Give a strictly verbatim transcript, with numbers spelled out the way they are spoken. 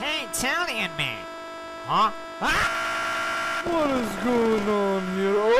Hey, Italian man! Huh? Ah! What is going on here?